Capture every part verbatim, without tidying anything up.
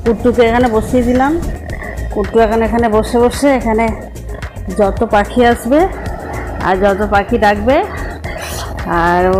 কুট্টুকে এখানে বসিয়ে দিলাম। কুট্টু এখন এখানে বসে বসে এখানে যত পাখি আসবে আর যত পাখি ডাকবে আর ও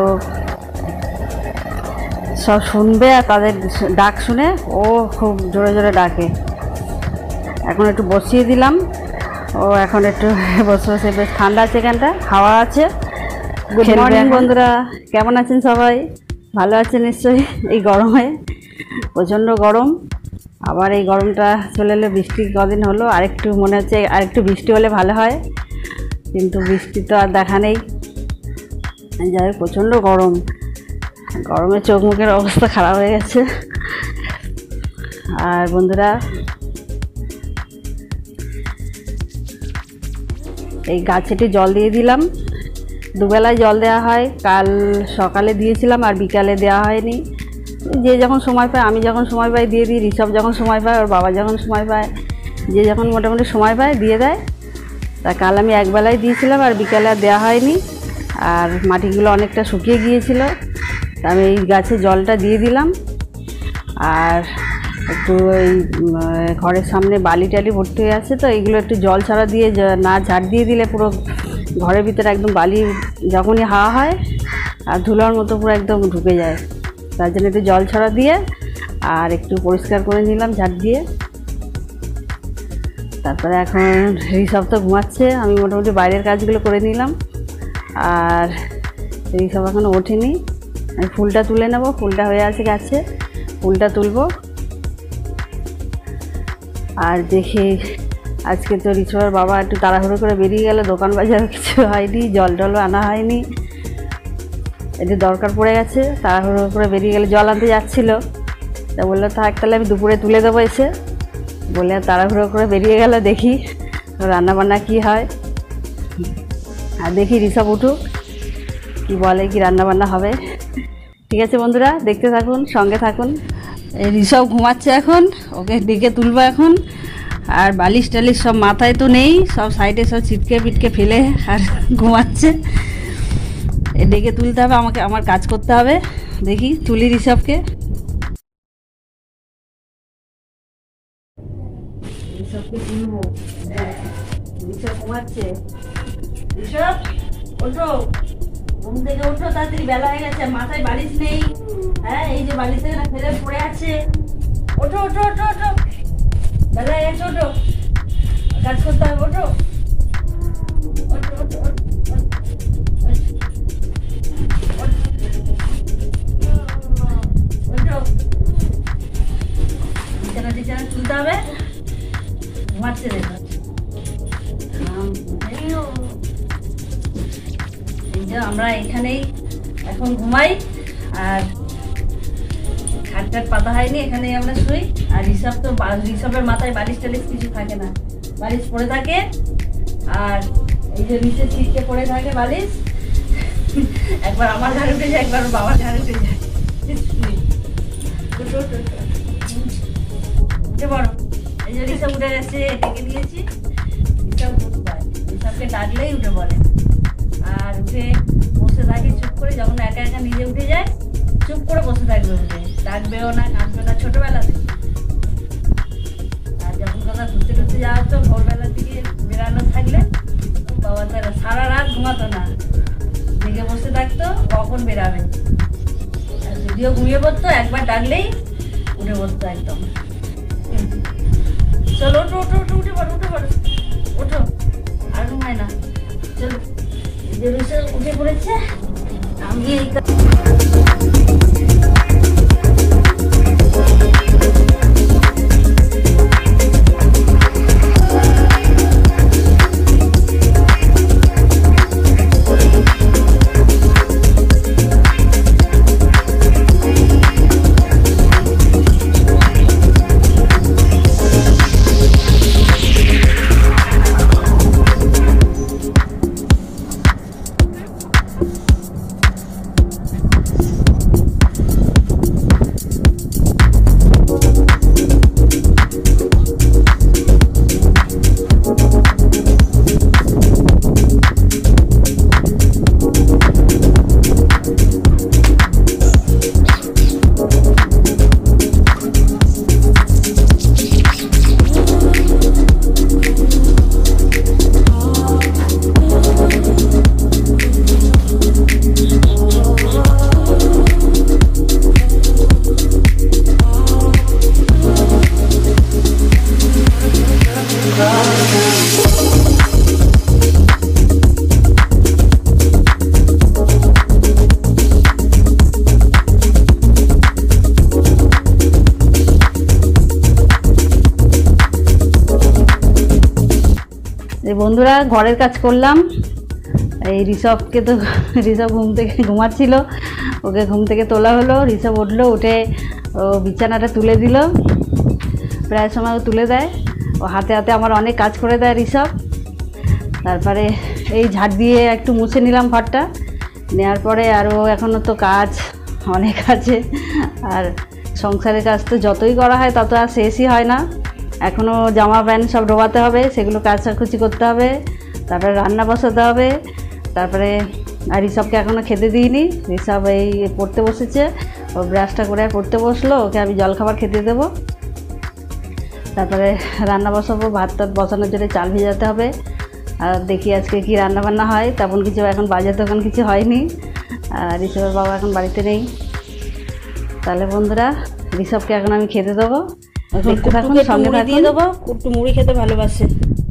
সব শুনবে আর তাদের ডাক শুনে ও খুব জোরে জোরে ডাকে। এখন একটু বসিয়ে দিলাম, ও এখন একটু বসে বসে, বেশ ঠান্ডা আছে, এখানটা হাওয়া আছে। গুড মর্নিং বন্ধুরা, কেমন আছেন সবাই? ভালো আছেন নিশ্চয়ই। এই গরমে প্রচণ্ড গরম, আবার এই গরমটা চলে এলো, বৃষ্টি কদিন হলো, আরেকটু মনে হচ্ছে আরেকটু বৃষ্টি হলে ভালো হয়, কিন্তু বৃষ্টি তো আর দেখা নেই। যাই হোক, প্রচণ্ড গরম, গরমে চোখ মুখের অবস্থা খারাপ হয়ে গেছে। আর বন্ধুরা, এই গাছেটি জল দিয়ে দিলাম। দুবেলায় জল দেওয়া হয়, কাল সকালে দিয়েছিলাম আর বিকালে দেওয়া হয়নি। যে যখন সময় পায়, আমি যখন সময় পাই দিয়ে দিই, ঋষভ যখন সময় পায়, ওর বাবা যখন সময় পায়, যে যখন মোটামুটি সময় পায় দিয়ে দেয়। তা কাল আমি একবেলায় দিয়েছিলাম আর বিকালে আর দেওয়া হয়নি, আর মাটিগুলো অনেকটা শুকিয়ে গিয়েছিল। তা আমি এই গাছে জলটা দিয়ে দিলাম। আর একটু ওই ঘরের সামনে বালি টালি ভর্তি হয়ে আছে, তো এইগুলো একটু জল ছাড়া দিয়ে না ঝাড় দিয়ে দিলে পুরো ঘরের ভিতরে একদম বালি যখনই হাওয়া হয় আর ধুলোর মতো পুরো একদম ঢুকে যায়। তার জন্য একটু জল ছড়া দিয়ে আর একটু পরিষ্কার করে নিলাম ঝাড় দিয়ে। তারপরে এখন ঋষভ তো ঘুমাচ্ছে, আমি মোটামুটি বাইরের কাজগুলো করে নিলাম। আর ঋষভ এখনও ওঠেনি, আমি ফুলটা তুলে নেব, ফুলটা হয়ে আছে গাছে, ফুলটা তুলব। আর দেখি আজকে তো ঋষভের বাবা একটু তাড়াহুড়ো করে বেরিয়ে গেল, দোকান বাজার কিছু হয়নি, জল টলও আনা হয়নি, একটু দরকার পড়ে গেছে, তাড়াহুড়ো করে বেরিয়ে গেলে, জল আনতে যাচ্ছিল। তা বললো থাক, তাহলে আমি দুপুরে তুলে দেবো এসে, বলে তাড়াহুড়ো করে বেরিয়ে গেল। দেখি রান্নাবান্না কি হয়, আর দেখি ঋষভ উঠুক, কি বলে, কি রান্নাবান্না হবে। ঠিক আছে বন্ধুরা, দেখতে থাকুন, সঙ্গে থাকুন। এই ঋষভ ঘুমাচ্ছে এখন, ওকে ডেকে তুলবো এখন। আর বালিশ টালিশ সব মাথায় তো নেই, সব সাইডে সব ছিটকে পিটকে ফেলে আর ঘুমাচ্ছে। ডেকে তুলতে হবে আমাকে, আমার কাজ করতে হবে। দেখি তুলি ঋষভকে। ঋষভকে তুলবো, ঋষভ ঘুমাচ্ছে। ঋষভ ওঠো, ঘুম থেকে ওঠো তাড়াতাড়ি, বেলা হয়ে গেছে, মাথায় বালিশ নেই। হ্যাঁ, এই যে বালিশ থেকে না ফেলে পড়ে আছে। ওঠো ওঠো ওঠো ওঠো, বেলা হয়ে গেছে, ওঠো, কাজ করতে হবে, ওঠো ওঠো ওঠো ওঠো। বিছানা টিছানা তুলতে হবে, ঘুমাচ্ছে দেখো। এই যে আমরা এখানেই এখন ঘুমাই, আর খাট টাট পাতা হয়নি, এখানেই আমরা শুই। আর ঋষভ তো, ঋষভের মাথায় বালিশ টালিশ কিছু থাকে না, বালিশ পড়ে থাকে। আর এই যে নিচে ছিটকে পড়ে থাকে বালিশ, একবার আমার ঘাড়ে উঠে যায়, একবার বাবার ঘাড়ে উঠে যায়। উঠে পড়ো। এই যে ঋষভ উঠে গেছে, ডেকে দিয়েছি, ঋষভ উঠবায়, ঋষভকে ডাকলেই উঠে পড়ে। আর উঠে বসে থাকে চুপ করে, যখন একা একা নিজে উঠে যায় চুপ করে বসে থাকবে, উঠে ডাকবেও না, কাঁদবে না, ছোটবেলাতে। আর যখন কথা ঘুরতে ঘুরতে যাওয়া হতো, ভোরবেলার দিকে বেড়ানো থাকলে বাবা তারা সারা রাত ঘুমাতো না, জেগে বসে থাকতো কখন বেরাবে। আর যদিও ঘুমিয়ে পড়তো, একবার ডাকলেই উঠে পড়তো একদম। চলো ওঠো ওঠো ওঠো, উঠে পড়ো উঠে পড়ো, ওঠো, আর ঘুমায় না। চলো, এই যে ঋষভ উঠে পড়েছে, আমি এই এই বন্ধুরা ঘরের কাজ করলাম। এই ঋষভকে তো ঋষভ ঘুম থেকে ঘুমাচ্ছিল, ওকে ঘুম থেকে তোলা হলো। ঋষভ উঠলো, উঠে ও বিছানাটা তুলে দিল। প্রায় সময় ও তুলে দেয়, ও হাতে হাতে আমার অনেক কাজ করে দেয় ঋষভ। তারপরে এই ঝাড় দিয়ে একটু মুছে নিলাম ঘরটা, নেওয়ার পরে আরও এখনও তো কাজ অনেক আছে। আর সংসারের কাজ তো যতই করা হয় তত আর শেষই হয় না। এখনও জামা প্যান্ট সব ডোবাতে হবে, সেগুলো কাচাকুচি করতে হবে, তারপরে রান্না বসাতে হবে। তারপরে আর ঋষভকে এখনও খেতে দিইনি। ঋষভ এই পড়তে বসেছে, ও ব্রাশটা করে পড়তে বসলো, ওকে আমি জলখাবার খেতে দেবো। তারপরে রান্না বসাবো, ভাত টাত বসানোর জন্য চাল ভেজাতে হবে। আর দেখি আজকে কি রান্না বান্না হয়। তেমন কিছু এখন বাজার দোকান কিছু হয়নি, আর ঋষভের বাবা এখন বাড়িতে নেই। তাহলে বন্ধুরা ঋষভকে এখন আমি খেতে দেবো, দেখতে থাকুন, সঙ্গে দিয়ে দেবো। একটু মুড়ি খেতে ভালোবাসে।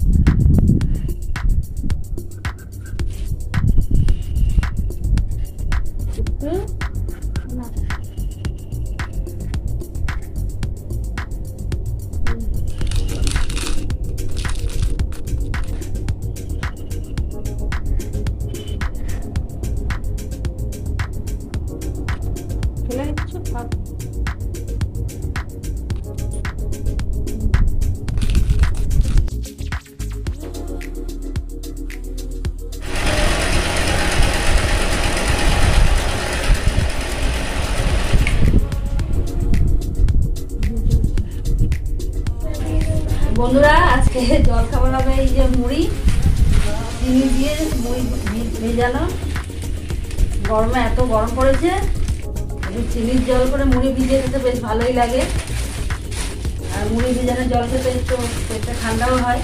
বন্ধুরা আজকে জল খাবার হবে এই যে মুড়ি, চিনি দিয়ে মুড়ি ভেজানো। গরমে এত গরম পড়েছে, একটু চিনির জল করে মুড়ি ভিজিয়ে খেতে বেশ ভালোই লাগে। আর মুড়ি ভিজানো জল খেতে একটু পেটটা ঠান্ডাও হয়।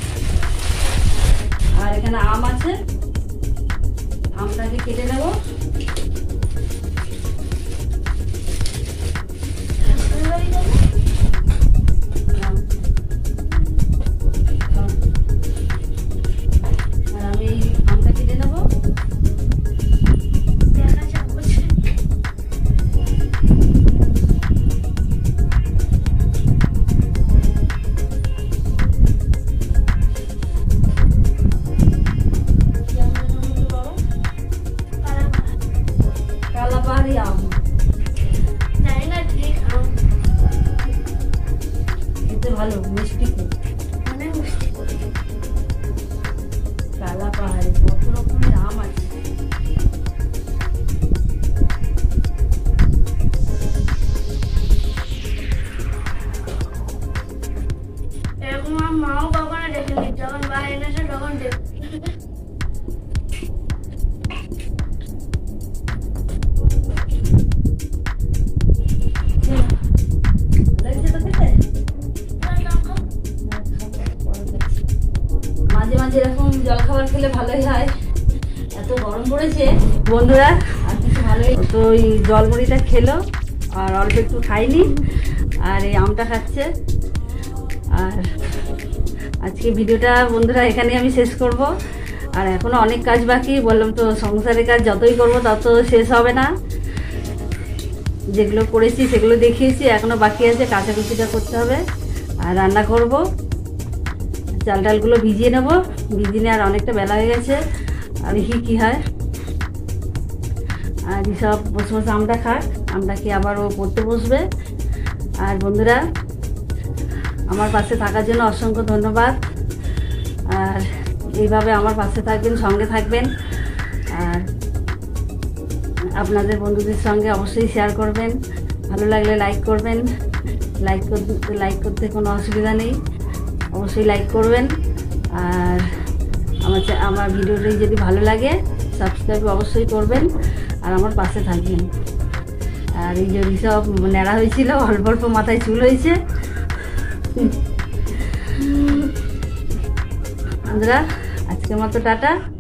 আর এখানে আম আছে, আমটাকে কেটে নেব। ভালো মিষ্টি, অনেক মিষ্টি। কালা পাহাড়ি কত রকমের আম আছে। এরকম আমার মাও কখনো দেখেনি, যখন বাইরে এনেছে তখন দেখ। মাঝে মাঝে এরকম জলখাবার খেলে ভালোই হয়, এত গরম পড়েছে বন্ধুরা। আর কিছু ভালোই তো ওই জলমুড়িটা খেলো, আর অল্প একটু খাইনি, আর এই আমটা খাচ্ছে। আর আজকে ভিডিওটা বন্ধুরা এখানে আমি শেষ করব। আর এখনও অনেক কাজ বাকি, বললাম তো সংসারের কাজ যতই করব তত শেষ হবে না। যেগুলো করেছি সেগুলো দেখিয়েছি, এখনও বাকি আছে, কাচাকুচিটা করতে হবে। আর রান্না করব, চাল ডালগুলো ভিজিয়ে নেব। ভিজিয়ে নিয়ে আর অনেকটা বেলা হয়ে গেছে, আর দেখি কী হয়। আর সব বসে বসে আমটা খাক, আমটা খেয়ে আবার ও পড়তে বসবে। আর বন্ধুরা আমার পাশে থাকার জন্য অসংখ্য ধন্যবাদ। আর এইভাবে আমার পাশে থাকবেন, সঙ্গে থাকবেন। আর আপনাদের বন্ধুদের সঙ্গে অবশ্যই শেয়ার করবেন। ভালো লাগলে লাইক করবেন, লাইক করতে লাইক করতে কোনো অসুবিধা নেই, অবশ্যই লাইক করবেন। আর আমার আমার ভিডিওটি যদি ভালো লাগে সাবস্ক্রাইব অবশ্যই করবেন, আর আমার পাশে থাকবেন। আর এই যে সব ন্যাড়া হয়েছিল, অল্প অল্প মাথায় চুল হয়েছে। বন্ধুরা আজকের মতো টাটা।